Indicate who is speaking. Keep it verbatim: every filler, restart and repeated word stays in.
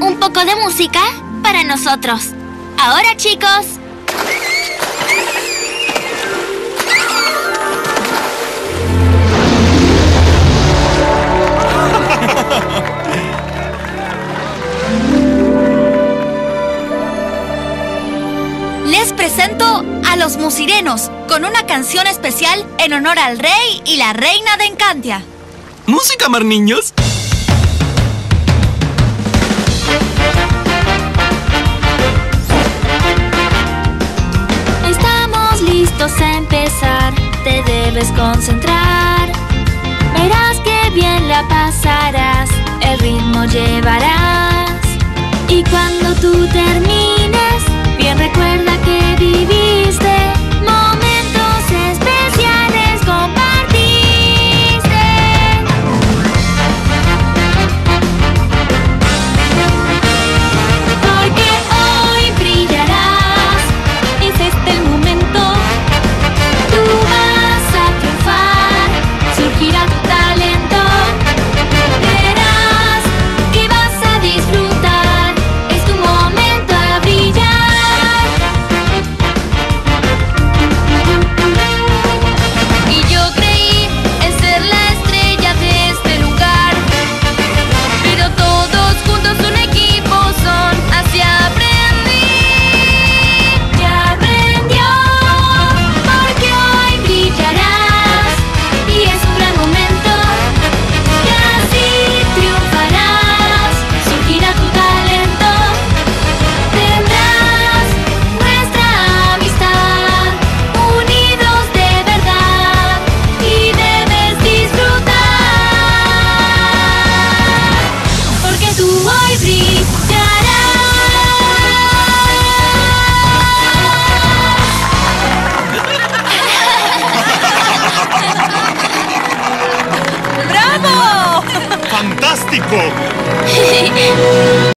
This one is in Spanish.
Speaker 1: un poco de música para nosotros. Ahora, chicos. Les presento a los musirenos con una canción especial en honor al rey y la reina de Encantia.
Speaker 2: ¿Música, mar niños?
Speaker 1: Estamos listos a empezar, te debes concentrar. Verás que bien la pasarás, el ritmo llevarás. Y cuando tú termines, bien recuerda que viviste momentos especiales, compartiste. Porque hoy brillarás, es este el momento. Tú vas a triunfar, surgirá tu talento. Verás que vas a disfrutar, es tu momento a brillar. Y yo creí en ser la estrella de este lugar, pero todos juntos un equipo son, así aprendí. Ya aprendió, porque hoy brillarás y es un gran momento. Y así triunfarás, surgirá tu talento. Tendrás nuestra amistad, unidos de verdad, y debes disfrutar, porque tú hoy brillarás.
Speaker 3: ¡Fantástico!